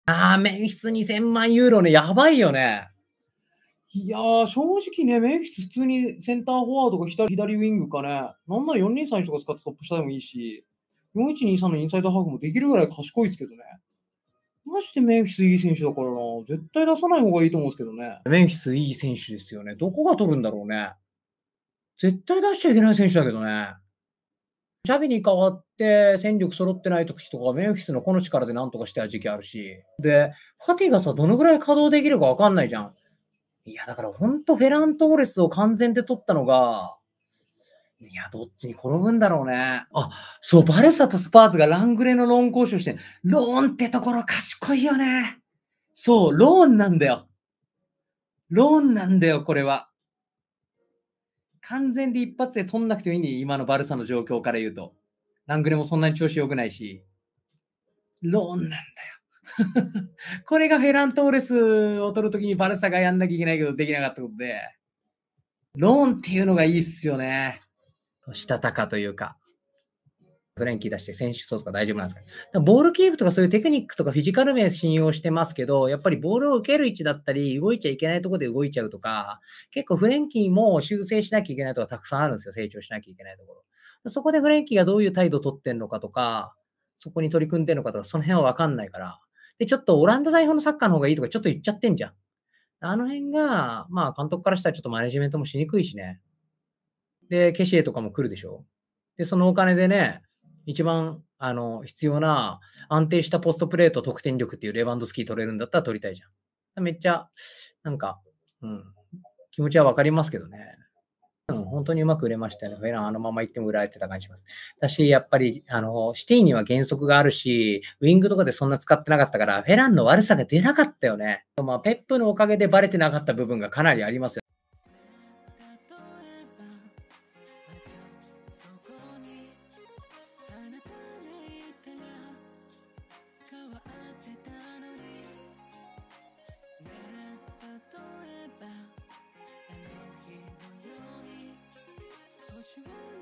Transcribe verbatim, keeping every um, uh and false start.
ああ、メンフィスにせんまんユーロね、やばいよね。いや、正直ね、メンフィス普通にセンターフォワードかひた左ウィングかね、なんならよんにーさんいちとか使ってトップ下でもいいし、よんいちにーさんのインサイドハーフもできるぐらい賢いですけどね。マジでメンフィスいい選手だからな、絶対出さない方がいいと思うんですけどね。メンフィスいい選手ですよね。どこが取るんだろうね。絶対出しちゃいけない選手だけどね。ジャビに代わって戦力揃ってない時とか、メンフィスの個の力でなんとかしてた時期あるし。で、ファティがさ、どのぐらい稼働できるかわかんないじゃん。いや、だからほんとフェラントーレスを完全で取ったのが、いや、どっちに転ぶんだろうね。あ、そう、バルサとスパーズがラングレのローン交渉して、ローンってところ賢いよね。そう、ローンなんだよ。ローンなんだよ、これは。完全で一発で取んなくてもいいんだよ、今のバルサの状況から言うと。ラングレもそんなに調子良くないし。ローンなんだよ。これがフェラントーレスを取るときにバルサがやんなきゃいけないけどできなかったことで、ローンっていうのがいいっすよね。したたかというか。フレンキー出して選手層とか大丈夫なんですかね。ボールキープとかそういうテクニックとかフィジカル面信用してますけど、やっぱりボールを受ける位置だったり、動いちゃいけないところで動いちゃうとか、結構フレンキーも修正しなきゃいけないとかたくさんあるんですよ。成長しなきゃいけないところ。そこでフレンキーがどういう態度を取ってんのかとか、そこに取り組んでるのかとか、その辺はわかんないから。で、ちょっとオランダ代表のサッカーの方がいいとかちょっと言っちゃってんじゃん。あの辺が、まあ監督からしたらちょっとマネジメントもしにくいしね。で、ケシエとかも来るでしょ。で、そのお金でね、一番、あの、必要な安定したポストプレーと得点力っていうレバンドフスキー取れるんだったら取りたいじゃん。めっちゃ、なんか、うん、気持ちはわかりますけどね。うん、本当にうまく売れましたよね。フェランあのまま行っても売られてた感じします。だし、やっぱり、あの、シティには原則があるし、ウィングとかでそんな使ってなかったから、フェランの悪さが出なかったよね。まあ、ペップのおかげでバレてなかった部分がかなりありますよ。 Sure.